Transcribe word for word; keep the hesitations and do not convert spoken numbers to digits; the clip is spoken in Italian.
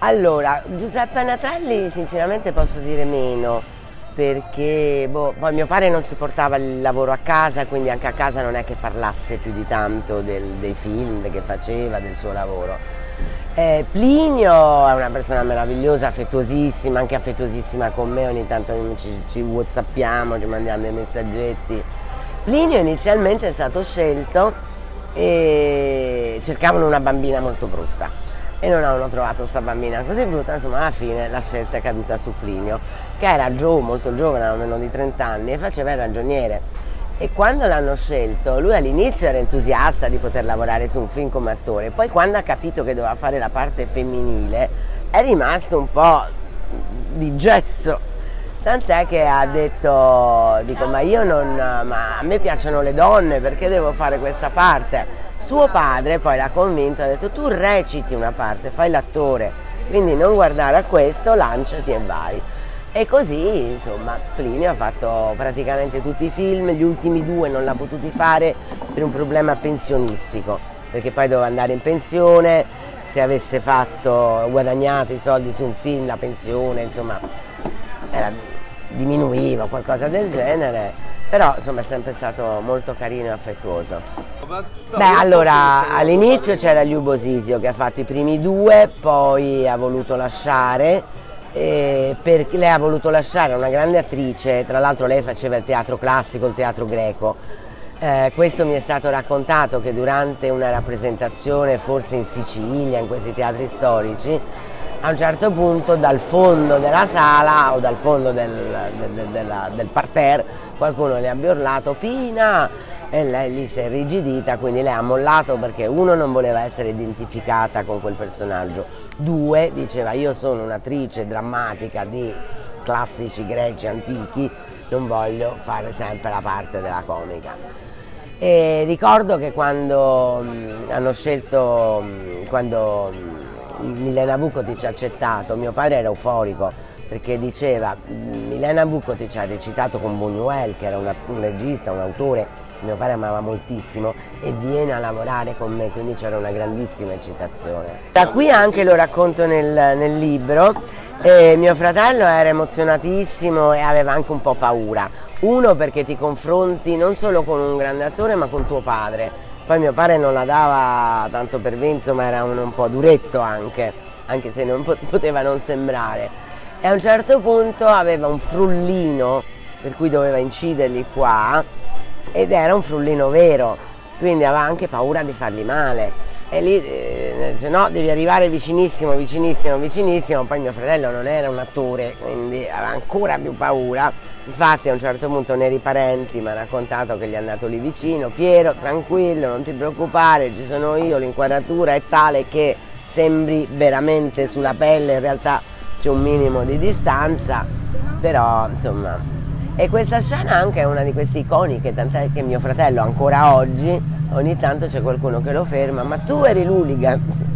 Allora, Giuseppe Natelli sinceramente posso dire meno, perché boh, poi mio padre non si portava il lavoro a casa, quindi anche a casa non è che parlasse più di tanto del, dei film che faceva, del suo lavoro. Eh, Plinio è una persona meravigliosa, affettuosissima, anche affettuosissima con me, ogni tanto ci, ci whatsappiamo, ci mandiamo dei messaggetti. Plinio inizialmente è stato scelto e cercavano una bambina molto brutta e non avevano trovato questa bambina così brutta, insomma alla fine la scelta è caduta su Plinio, che era gio, molto giovane, aveva meno di trenta anni e faceva il ragioniere. E quando l'hanno scelto, lui all'inizio era entusiasta di poter lavorare su un film come attore, poi quando ha capito che doveva fare la parte femminile è rimasto un po' di gesso, tant'è che ha detto, dico ma io non, ma a me piacciono le donne, perché devo fare questa parte? Suo padre poi l'ha convinto, ha detto tu reciti una parte, fai l'attore, quindi non guardare a questo, lanciati e vai. E così insomma Plinio ha fatto praticamente tutti i film, gli ultimi due non l'ha potuti fare per un problema pensionistico, perché poi doveva andare in pensione, se avesse fatto, guadagnato i soldi su un film, la pensione insomma era, diminuiva, qualcosa del genere, però insomma è sempre stato molto carino e affettuoso. Beh, allora all'inizio c'era Liu Bosisio che ha fatto i primi due, poi ha voluto lasciare, eh, perché lei ha voluto lasciare, è una grande attrice, tra l'altro lei faceva il teatro classico, il teatro greco. Eh, questo mi è stato raccontato che durante una rappresentazione, forse in Sicilia, in questi teatri storici, a un certo punto dal fondo della sala o dal fondo del, del, del, del parterre qualcuno le abbia urlato Pina, e lei lì si è irrigidita, quindi lei ha mollato perché uno non voleva essere identificata con quel personaggio, due diceva io sono un'attrice drammatica di classici greci antichi, non voglio fare sempre la parte della comica. E ricordo che quando mh, hanno scelto, mh, quando mh, Milena Vukotic ha accettato, mio padre era euforico perché diceva Milena Vukotic ha recitato con Buñuel, che era una, un regista, un autore, mio padre amava moltissimo, e viene a lavorare con me, quindi c'era una grandissima eccitazione. Da qui anche lo racconto nel, nel libro, eh, mio fratello era emozionatissimo e aveva anche un po' paura. Uno perché ti confronti non solo con un grande attore ma con tuo padre, poi mio padre non la dava tanto per vinto, ma era un, un po' duretto anche, anche se non poteva non sembrare, e a un certo punto aveva un frullino per cui doveva inciderli qua ed era un frullino vero, quindi aveva anche paura di fargli male. E lì eh, dice no, devi arrivare vicinissimo, vicinissimo, vicinissimo, poi mio fratello non era un attore, quindi aveva ancora più paura. Infatti a un certo punto Neri Parenti mi ha raccontato che gli è andato lì vicino, Piero tranquillo, non ti preoccupare, ci sono io, l'inquadratura è tale che sembri veramente sulla pelle, in realtà c'è un minimo di distanza, però insomma. E questa scena anche è una di queste iconiche, tant'è che mio fratello ancora oggi ogni tanto c'è qualcuno che lo ferma, ma tu eri l'hooligan?